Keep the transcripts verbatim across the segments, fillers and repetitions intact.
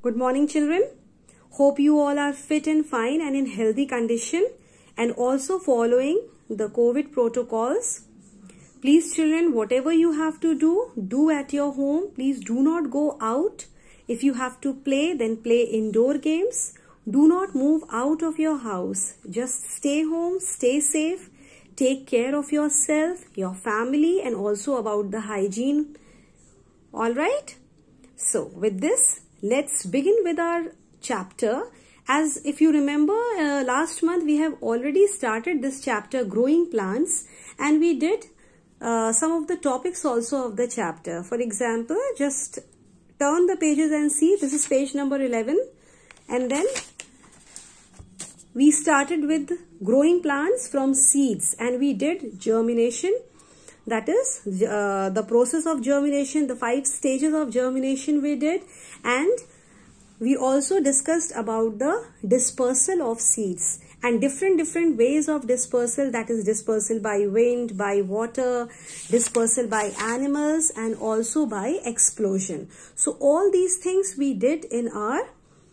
Good morning, children. Hope you all are fit and fine and in healthy condition and also following the COVID protocols. Please, children, whatever you have to do, do at your home. Please do not go out. If you have to play, then play indoor games. Do not move out of your house. Just stay home, stay safe. Take care of yourself, your family, and also about the hygiene. All right? So, with this, let's begin with our chapter. As if you remember, uh, last month we have already started this chapter, Growing Plants, and we did uh, some of the topics also of the chapter. For example, just turn the pages and see. This is page number eleven, and then we started with growing plants from seeds, and we did germination. That is uh, the process of germination, the five stages of germination we did, and we also discussed about the dispersal of seeds and different different ways of dispersal, that is dispersal by wind, by water, dispersal by animals, and also by explosion. So all these things we did in our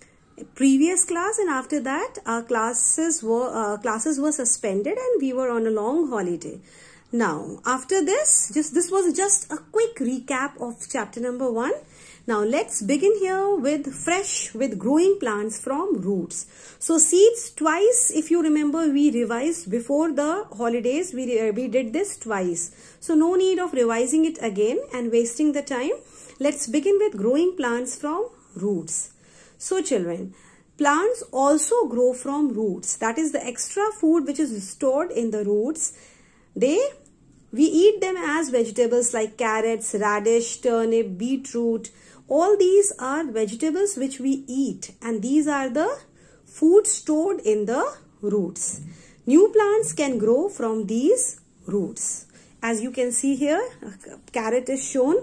previous class, and after that our classes were uh, classes were suspended and we were on a long holiday. Now after this, just this was just a quick recap of chapter number one. Now let's begin here with fresh, with growing plants from roots. So seeds twice, if you remember, we revised before the holidays. We, uh, we did this twice. So no need of revising it again and wasting the time. Let's begin with growing plants from roots. So children, plants also grow from roots. That is the extra food which is stored in the roots. They We eat them as vegetables like carrots, radish, turnip, beetroot. All these are vegetables which we eat, and these are the food stored in the roots. New plants can grow from these roots. As you can see here, carrot is shown,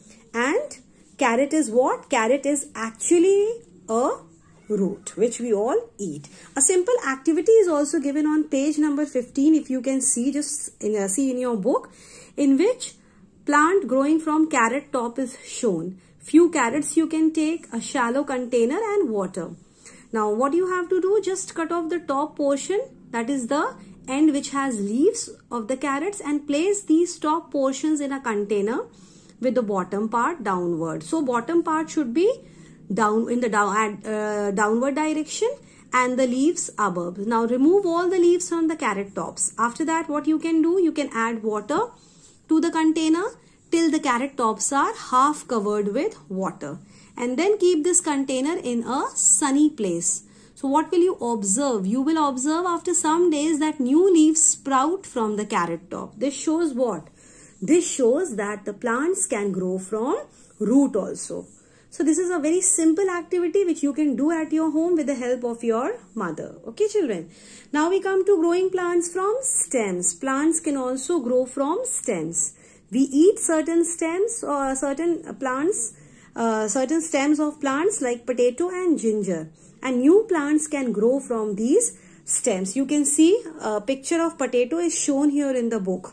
and carrot is what? Carrot is actually a root which we all eat. A simple activity is also given on page number fifteen, if you can see, just in, uh, see in your book, in which plant growing from carrot top is shown. Few carrots you can take, a shallow container, and water. Now what you have to do, just cut off the top portion, that is the end which has leaves of the carrots, and place these top portions in a container with the bottom part downward. So bottom part should be down in the down uh, downward direction and the leaves above. Now remove all the leaves from the carrot tops. After that, what you can do, you can add water to the container till the carrot tops are half covered with water, and then keep this container in a sunny place. So what will you observe? You will observe after some days that new leaves sprout from the carrot top. This shows what? This shows that the plants can grow from root also. So this is a very simple activity which you can do at your home with the help of your mother. Okay, children. Now we come to growing plants from stems. Plants can also grow from stems. We eat certain stems or certain plants, uh, certain stems of plants like potato and ginger. And new plants can grow from these stems. You can see a picture of potato is shown here in the book,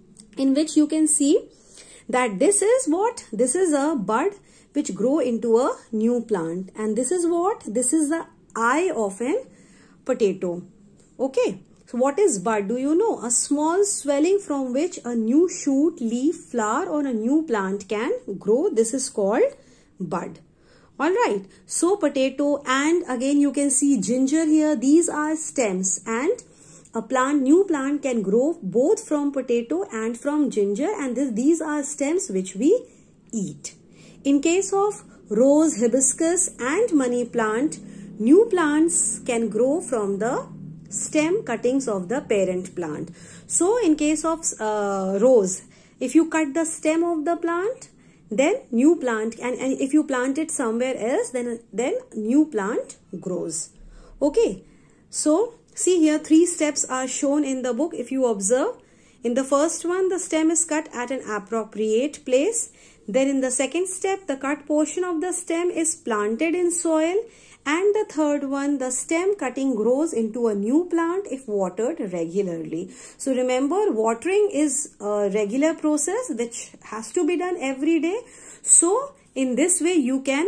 in which you can see that this is what? This is a bud which grow into a new plant, and this is what? This is the eye of an potato. Okay, so what is bud? Do you know? A small swelling from which a new shoot, leaf, flower, or a new plant can grow. This is called bud. Alright, so potato, and again you can see ginger here. These are stems, and a plant, new plant can grow both from potato and from ginger, and this, these are stems which we eat. In case of rose, hibiscus, and money plant, new plants can grow from the stem cuttings of the parent plant. So in case of uh, rose, if you cut the stem of the plant, then new plant, and, and if you plant it somewhere else, then, then new plant grows. Okay, so see here, three steps are shown in the book. If you observe, in the first one, the stem is cut at an appropriate place. Then in the second step, the cut portion of the stem is planted in soil. And the third one, the stem cutting grows into a new plant if watered regularly. So remember, watering is a regular process which has to be done every day. So in this way, you can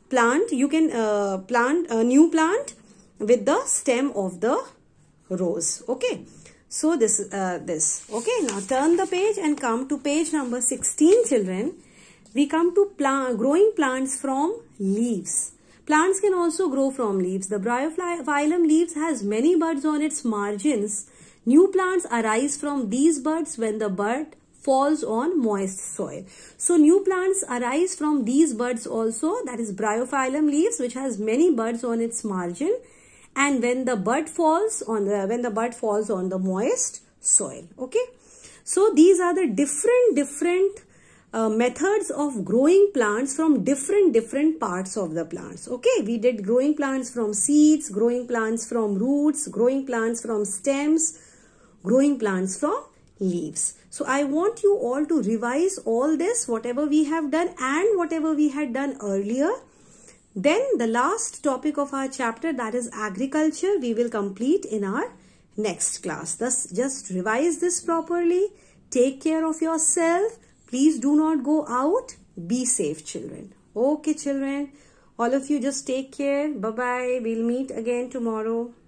plant, you can uh, plant a new plant with the stem of the rose. Okay. So this, uh, this. Okay. Now turn the page and come to page number sixteen, children. We come to plant, growing plants from leaves. Plants can also grow from leaves. The Bryophyllum leaves has many buds on its margins. New plants arise from these buds when the bud falls on moist soil. So new plants arise from these buds also, that is Bryophyllum leaves, which has many buds on its margin, and when the bud falls on the when the bud falls on the moist soil. Okay. So these are the different different Uh, methods of growing plants from different different parts of the plants. Okay, we did growing plants from seeds, growing plants from roots, growing plants from stems, growing plants from leaves. So I want you all to revise all this, whatever we have done and whatever we had done earlier. Then the last topic of our chapter, that is agriculture, we will complete in our next class. Thus just revise this properly. Take care of yourself. Please do not go out. Be safe, children. Okay, children. All of you just take care. Bye-bye. We'll meet again tomorrow.